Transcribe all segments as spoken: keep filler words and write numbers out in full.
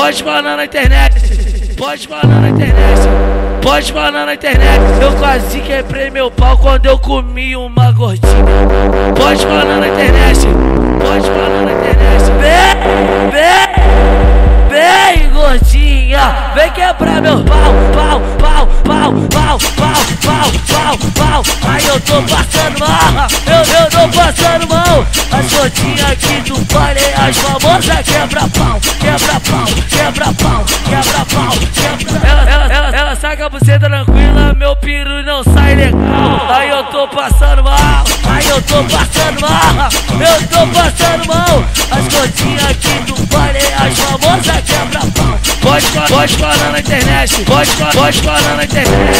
Pode falar na internet, pode falar na internet, pode falar na internet. Eu quase quebrei meu pau quando eu comi uma gordinha. Pode falar na internet, pode falar na internet. Vem, vem, vem gordinha, vem quebrar meu pau, pau, pau, pau, pau, pau, pau, pau, pau. Aí eu tô passando mal, eu, eu tô passando mal. As gordinhas aqui do baile, as famosas quebra-pau, quebra-pau, quebra-pau, quebra-pau, quebra. Ela, ela, ela, ela saca a buceta tranquila, meu piru não sai legal. Aí eu tô passando mal, aí eu tô passando mal, eu tô passando mal. As gordinhas aqui do baile, as famosas quebra-pau. Pode, pode falar na internet, pode, pode falar na internet.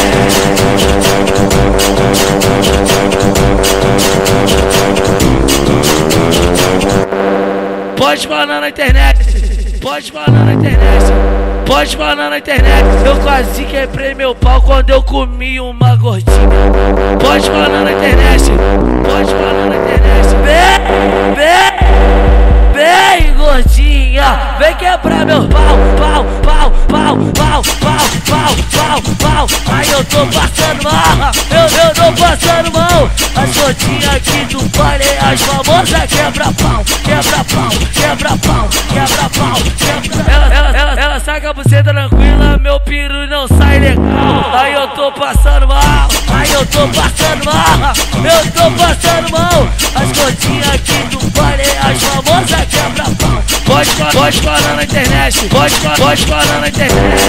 Pode falar na internet, pode falar na internet, pode falar na internet. Eu quase quebrei meu pau quando eu comi uma gordinha. Pode falar na internet, pode falar na internet. Vem, vem, vem gordinha, vem quebrar meu pau, pau, pau, pau, pau, pau, pau, pau, pau. Aí eu tô passando mal, eu, eu tô passando mal. As gordinhas aqui do baile, as famosas quebra-pau, quebra-pau, quebra-pau, quebra-pau, quebra. Ela, ela, ela, ela saca a buceta tranquila, meu piru não sai legal. Aí eu tô passando mal, aí eu tô passando mal, eu tô passando mal. As gordinhas aqui do baile, as famosas quebra-pau. Pode, pode falar na internet, pode, pode falar na internet.